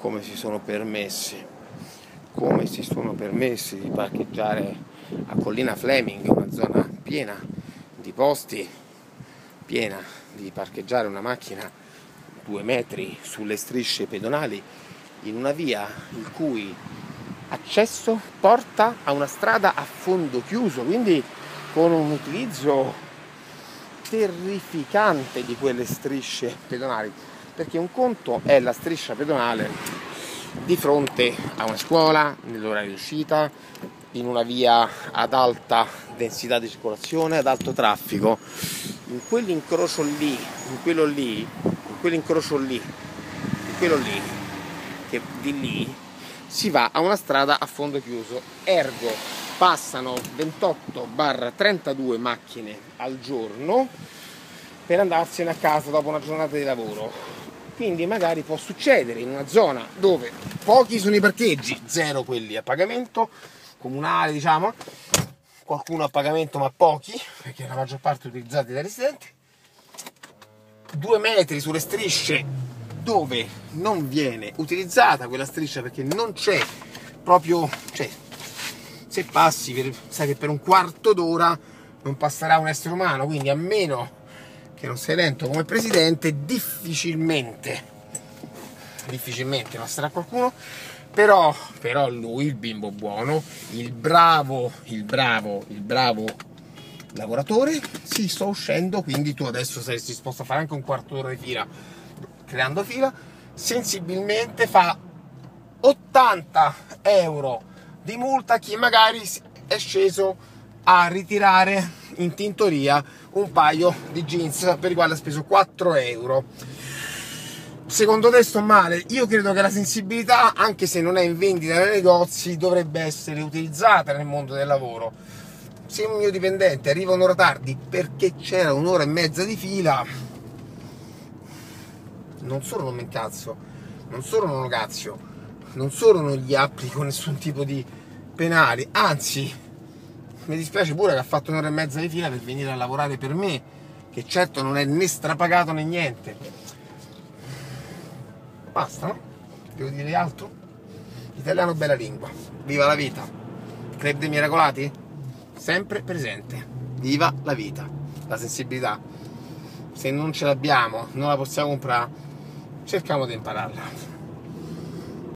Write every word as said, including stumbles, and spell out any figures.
come si sono permessi, come si sono permessi di parcheggiare a Collina Fleming, una zona piena di posti, piena di parcheggiare una macchina due metri sulle strisce pedonali in una via il cui accesso porta a una strada a fondo chiuso, quindi con un utilizzo terrificante di quelle strisce pedonali, perché un conto è la striscia pedonale di fronte a una scuola, nell'orario di uscita, in una via ad alta densità di circolazione, ad alto traffico. In quell'incrocio lì, in quello lì, in quell'incrocio lì, in quello lì, che di lì si va a una strada a fondo chiuso, ergo passano ventotto trentadue macchine al giorno per andarsene a casa dopo una giornata di lavoro. Quindi magari può succedere in una zona dove pochi sono i parcheggi, zero quelli a pagamento comunale, diciamo, qualcuno a pagamento ma pochi, perché la maggior parte utilizzati dai residenti, due metri sulle strisce dove non viene utilizzata quella striscia perché non c'è proprio, cioè se passi per, sai che per un quarto d'ora non passerà un essere umano, quindi a meno che non sei eletto come presidente difficilmente difficilmente passerà qualcuno. Però, però lui, il bimbo buono, il bravo, il bravo, il bravo lavoratore, si sta uscendo, quindi tu adesso saresti disposto a fare anche un quarto d'ora di fila, creando fila, sensibilmente fa ottanta euro di multa a chi magari è sceso a ritirare in tintoria un paio di jeans per i quali ha speso quattro euro. Secondo te sto male? Io credo che la sensibilità, anche se non è in vendita nei negozi, dovrebbe essere utilizzata nel mondo del lavoro. Se un mio dipendente arriva un'ora tardi perché c'era un'ora e mezza di fila, non solo non mi incazzo, non solo non lo cazzo, non solo non gli applico nessun tipo di penali, anzi mi dispiace pure che ha fatto un'ora e mezza di fila per venire a lavorare per me, che certo non è né strapagato né niente. Basta, no? Devo dire altro? Italiano bella lingua. Viva la vita. Club dei Miracolati? Sempre presente. Viva la vita. La sensibilità. Se non ce l'abbiamo, non la possiamo comprare, cerchiamo di impararla.